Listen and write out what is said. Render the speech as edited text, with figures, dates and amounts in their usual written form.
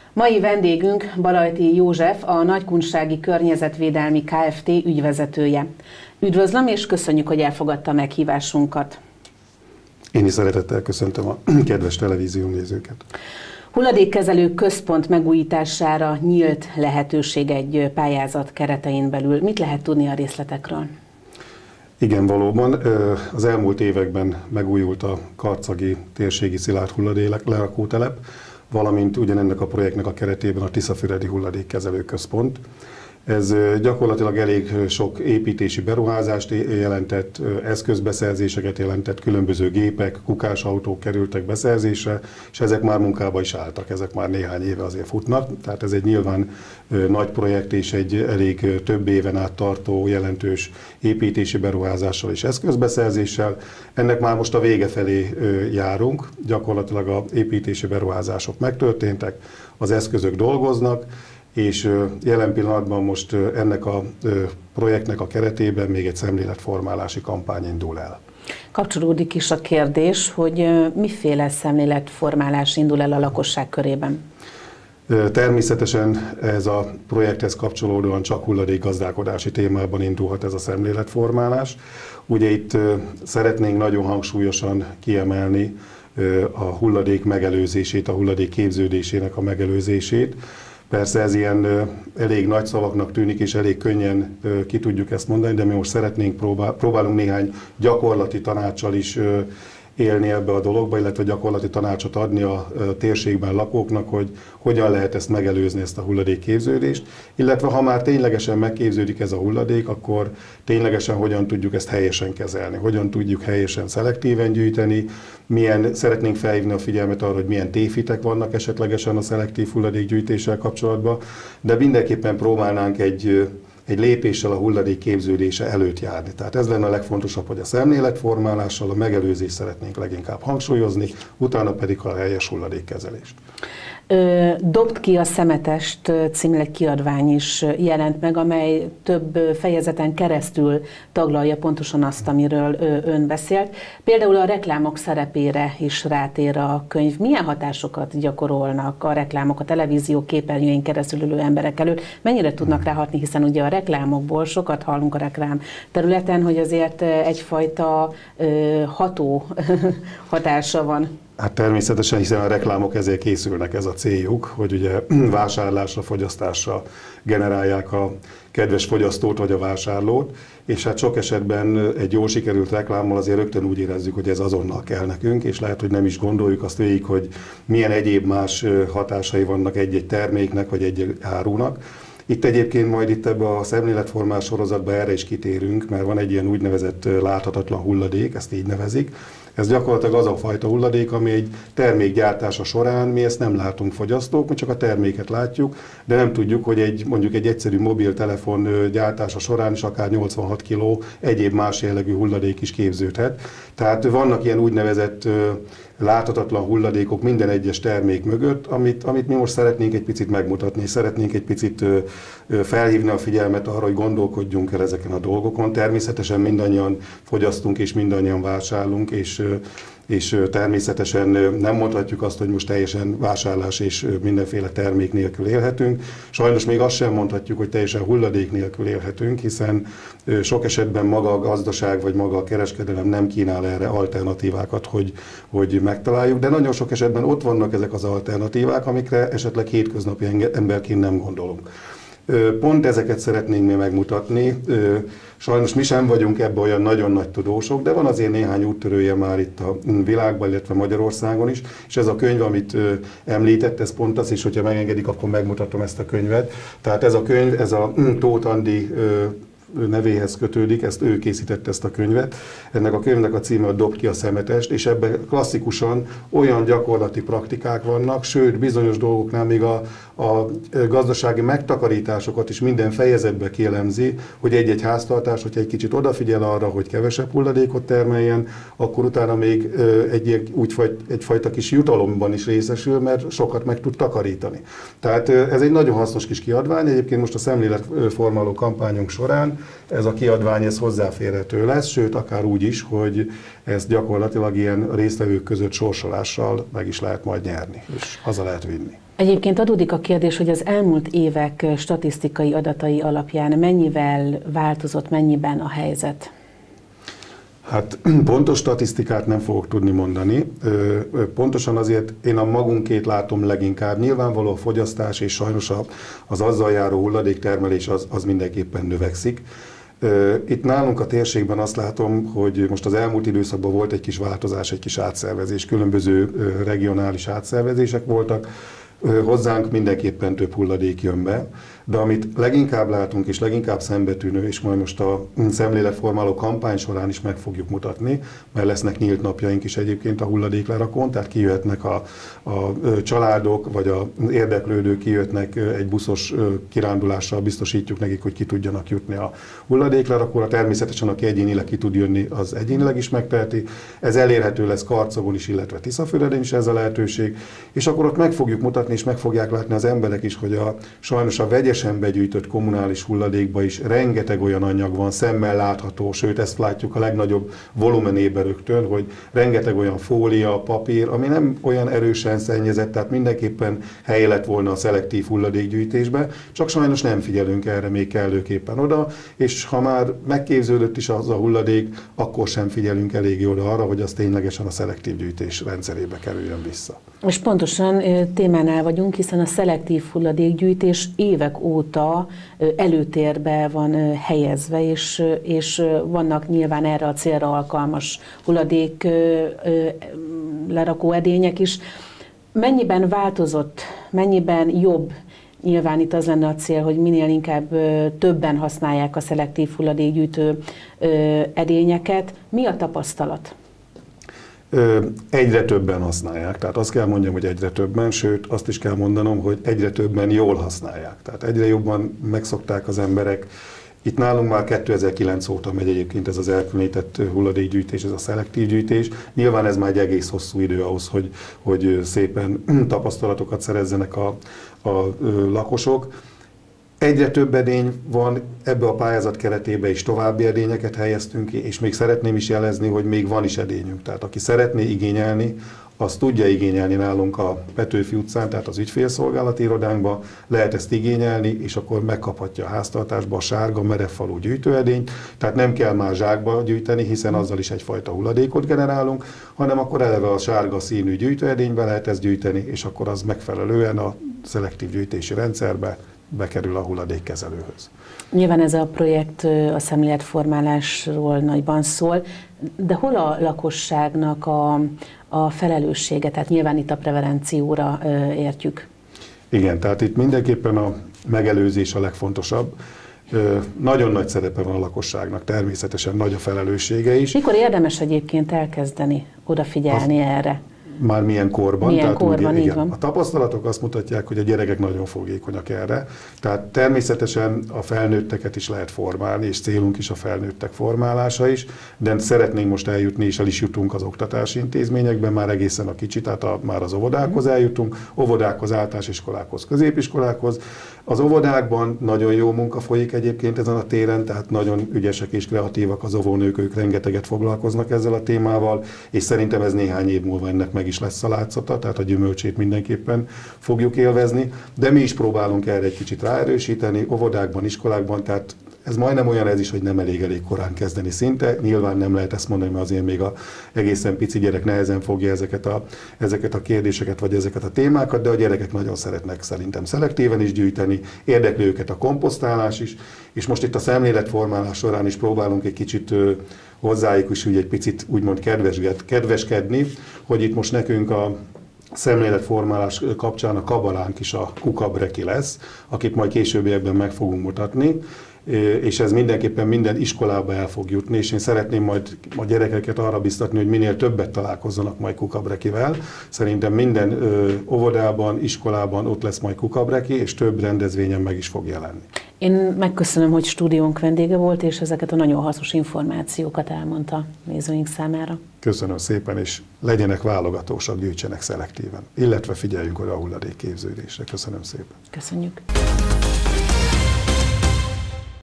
Mai vendégünk Balajti József, a Nagykunsági Környezetvédelmi Kft. Ügyvezetője. Üdvözlöm és köszönjük, hogy elfogadta a meghívásunkat. Én is szeretettel köszöntöm a kedves televízió nézőket. Hulladékkezelő központ megújítására nyílt lehetőség egy pályázat keretein belül. Mit lehet tudni a részletekről? Igen, valóban. Az elmúlt években megújult a karcagi térségi szilárd hulladék lerakótelep, valamint ugyanennek a projektnek a keretében a Tiszafüredi Hulladékkezelő Központ. Ez gyakorlatilag elég sok építési beruházást jelentett, eszközbeszerzéseket jelentett, különböző gépek, kukásautók kerültek beszerzésre, és ezek már munkába is álltak, ezek már néhány éve azért futnak. Tehát ez egy nyilván nagy projekt és egy elég több éven át tartó jelentős építési beruházással és eszközbeszerzéssel. Ennek már most a vége felé járunk, gyakorlatilag az építési beruházások megtörténtek, az eszközök dolgoznak, és jelen pillanatban most ennek a projektnek a keretében még egy szemléletformálási kampány indul el. Kapcsolódik is a kérdés, hogy miféle szemléletformálás indul el a lakosság körében? Természetesen ez a projekthez kapcsolódóan csak hulladékgazdálkodási témában indulhat ez a szemléletformálás. Ugye itt szeretnénk nagyon hangsúlyosan kiemelni a hulladék megelőzését, a hulladék képződésének a megelőzését. Persze ez ilyen elég nagy szavaknak tűnik, és elég könnyen ki tudjuk ezt mondani, de mi most szeretnénk próbálunk néhány gyakorlati tanáccsal is élni ebbe a dologba, illetve gyakorlati tanácsot adni a térségben lakóknak, hogy hogyan lehet ezt megelőzni, ezt a hulladékképződést, illetve ha már ténylegesen megképződik ez a hulladék, akkor ténylegesen hogyan tudjuk ezt helyesen kezelni, hogyan tudjuk helyesen szelektíven gyűjteni, szeretnénk felhívni a figyelmet arra, hogy milyen tévhitek vannak esetlegesen a szelektív hulladékgyűjtéssel kapcsolatban, de mindenképpen próbálnánk egy lépéssel a hulladék képződése előtt járni. Tehát ez lenne a legfontosabb, hogy a szemléletformálással a megelőzést szeretnénk leginkább hangsúlyozni, utána pedig a helyes hulladékkezelést. Dobd ki a szemetest című egy kiadvány is jelent meg, amely több fejezeten keresztül taglalja pontosan azt, amiről ön beszélt. Például a reklámok szerepére is rátér a könyv. Milyen hatásokat gyakorolnak a reklámok a televízió képernyőjén keresztül ülő emberek előtt? Mennyire tudnak ráhatni, hiszen ugye a reklámokból sokat hallunk a reklám területen, hogy azért egyfajta ható hatása van. Hát természetesen, hiszen a reklámok ezért készülnek, ez a céljuk, hogy ugye vásárlásra, fogyasztásra generálják a kedves fogyasztót vagy a vásárlót, és hát sok esetben egy jól sikerült reklámmal azért rögtön úgy érezzük, hogy ez azonnal kell nekünk, és lehet, hogy nem is gondoljuk azt végig, hogy milyen egyéb más hatásai vannak egy-egy terméknek vagy egy árunak. Itt egyébként majd itt ebbe a szemléletformás sorozatban erre is kitérünk, mert van egy ilyen úgynevezett láthatatlan hulladék, ezt így nevezik. Ez gyakorlatilag az a fajta hulladék, ami egy termék gyártása során mi ezt nem látunk fogyasztók, mi csak a terméket látjuk, de nem tudjuk, hogy mondjuk egy egyszerű mobiltelefon gyártása során is akár 86 kg egyéb más jellegű hulladék is képződhet. Tehát vannak ilyen úgynevezett láthatatlan hulladékok minden egyes termék mögött, amit mi most szeretnénk egy picit megmutatni, szeretnénk egy picit felhívni a figyelmet arra, hogy gondolkodjunk el ezeken a dolgokon. Természetesen mindannyian fogyasztunk és mindannyian vásárlunk, és természetesen nem mondhatjuk azt, hogy most teljesen vásárlás és mindenféle termék nélkül élhetünk. Sajnos még azt sem mondhatjuk, hogy teljesen hulladék nélkül élhetünk, hiszen sok esetben maga a gazdaság vagy maga a kereskedelem nem kínál erre alternatívákat, hogy megtaláljuk, de nagyon sok esetben ott vannak ezek az alternatívák, amikre esetleg hétköznapi emberként nem gondolunk. Pont ezeket szeretnénk mi megmutatni. Sajnos mi sem vagyunk ebben olyan nagyon nagy tudósok, de van azért néhány úttörője már itt a világban, illetve Magyarországon is, és ez a könyv, amit említett, ez pont az is, hogyha megengedik, akkor megmutatom ezt a könyvet. Tehát ez a könyv, ez a Tóth Andi nevéhez kötődik, ő készítette ezt a könyvet. Ennek a könyvnek a címe a Dobd ki a szemetest, és ebben klasszikusan olyan gyakorlati praktikák vannak, sőt bizonyos dolgoknál még a gazdasági megtakarításokat is minden fejezetbe kielemzi, hogy egy-egy háztartás, hogyha egy kicsit odafigyel arra, hogy kevesebb hulladékot termeljen, akkor utána még egyfajta kis jutalomban is részesül, mert sokat meg tud takarítani. Tehát ez egy nagyon hasznos kis kiadvány, egyébként most a szemléletformáló kampányunk során ez a kiadvány hozzáférhető lesz, sőt akár úgy is, hogy ezt gyakorlatilag ilyen résztvevők között sorsolással meg is lehet majd nyerni, és haza lehet vinni. Egyébként adódik a kérdés, hogy az elmúlt évek statisztikai adatai alapján mennyivel változott, mennyiben a helyzet? Hát pontos statisztikát nem fogok tudni mondani. Pontosan azért én a magunkét látom leginkább. Nyilvánvaló a fogyasztás és sajnos az azzal járó hulladéktermelés az mindenképpen növekszik. Itt nálunk a térségben azt látom, hogy most az elmúlt időszakban volt egy kis változás, egy kis átszervezés, különböző regionális átszervezések voltak. Hozzánk mindenképpen több hulladék jön be, de amit leginkább látunk és leginkább szembetűnő, és majd most a szemléletformáló kampány során is meg fogjuk mutatni, mert lesznek nyílt napjaink is egyébként a hulladéklerakón, tehát kijöhetnek a családok, vagy az érdeklődők kijöhetnek egy buszos kirándulással, biztosítjuk nekik, hogy ki tudjanak jutni a hulladéklerakóra. Természetesen aki egyénileg ki tud jönni, az egyénileg is megteheti. Ez elérhető lesz Karcagon is, illetve Tiszafüreden is ez a lehetőség, és akkor ott meg fogjuk mutatni, és meg fogják látni az emberek is, hogy sajnos a vegyesen begyűjtött kommunális hulladékban is rengeteg olyan anyag van, szemmel látható, sőt ezt látjuk a legnagyobb volumenében rögtön, hogy rengeteg olyan fólia, papír, ami nem olyan erősen szennyezett, tehát mindenképpen helye lett volna a szelektív hulladékgyűjtésbe, csak sajnos nem figyelünk erre még kellőképpen oda, és ha már megképződött is az a hulladék, akkor sem figyelünk eléggé oda arra, hogy az ténylegesen a szelektív gyűjtés rendszerébe kerüljön vissza. És pontosan témánál vagyunk, hiszen a szelektív hulladékgyűjtés évek óta előtérbe van helyezve, és vannak nyilván erre a célra alkalmas hulladék lerakó edények is. Mennyiben változott, mennyiben jobb? Nyilván itt az lenne a cél, hogy minél inkább többen használják a szelektív hulladékgyűjtő edényeket. Mi a tapasztalat? Egyre többen használják, tehát azt kell mondjam, hogy egyre többen, sőt azt is kell mondanom, hogy egyre többen jól használják. Tehát egyre jobban megszokták az emberek. Itt nálunk már 2009 óta megy egyébként ez az elkülönített hulladékgyűjtés, ez a szelektív gyűjtés. Nyilván ez már egy egész hosszú idő ahhoz, hogy szépen tapasztalatokat szerezzenek a lakosok. Egyre több edény van, ebbe a pályázat keretében is további edényeket helyeztünk ki, és még szeretném is jelezni, hogy még van is edényünk. Tehát aki szeretné igényelni, az tudja igényelni nálunk a Petőfi utcán, tehát az ügyfélszolgálati irodánkban, lehet ezt igényelni, és akkor megkaphatja a háztartásba a sárga merevfalú gyűjtőedényt, tehát nem kell már zsákba gyűjteni, hiszen azzal is egyfajta hulladékot generálunk, hanem akkor eleve a sárga színű gyűjtőedénybe lehet ezt gyűjteni, és akkor az megfelelően a szelektív gyűjtési rendszerbe bekerül a hulladékkezelőhöz. Nyilván ez a projekt a szemléletformálásról nagyban szól, de hol a lakosságnak a felelőssége? Tehát nyilván itt a prevencióra értjük. Igen, tehát itt mindenképpen a megelőzés a legfontosabb. Nagyon nagy szerepe van a lakosságnak, természetesen nagy a felelőssége is. Mikor érdemes egyébként elkezdeni odafigyelni erre? Már milyen korban. Milyen korban, igen. A tapasztalatok azt mutatják, hogy a gyerekek nagyon fogékonyak erre. Tehát természetesen a felnőtteket is lehet formálni, és célunk is a felnőttek formálása is, de szeretnénk most eljutni, és el is jutunk az oktatási intézményekben, már egészen a kicsi, tehát már az óvodákhoz eljutunk, óvodákhoz, általános iskolákhoz, középiskolákhoz. Az óvodákban nagyon jó munka folyik egyébként ezen a téren, tehát nagyon ügyesek és kreatívak az óvónők, ők rengeteget foglalkoznak ezzel a témával, és szerintem ez néhány év múlva ennek meg is lesz a látszata, tehát a gyümölcsét mindenképpen fogjuk élvezni, de mi is próbálunk erre egy kicsit ráerősíteni, óvodákban, iskolákban, tehát ez majdnem olyan ez is, hogy nem elég korán kezdeni szinte. Nyilván nem lehet ezt mondani, mert azért még a egészen pici gyerek nehezen fogja ezeket a kérdéseket, vagy ezeket a témákat, de a gyerekek nagyon szeretnek szerintem szelektíven is gyűjteni, érdekli őket a komposztálás is, és most itt a szemléletformálás során is próbálunk egy kicsit hozzájuk is úgy egy picit úgymond kedveskedni, hogy itt most nekünk a szemléletformálás kapcsán a kabalánk is a Kukabreki lesz, akit majd későbbiekben meg fogunk mutatni, és ez mindenképpen minden iskolába el fog jutni, és én szeretném majd a gyerekeket arra biztatni, hogy minél többet találkozzanak majd Kukabrekivel. Szerintem minden óvodában, iskolában ott lesz majd Kukabreki, és több rendezvényen meg is fog jelenni. Én megköszönöm, hogy stúdiónk vendége volt, és ezeket a nagyon hasznos információkat elmondta nézőink számára. Köszönöm szépen, és legyenek válogatósak, gyűjtsenek szelektíven, illetve figyeljünk oda a hulladék képződésre. Köszönöm szépen. Köszönjük.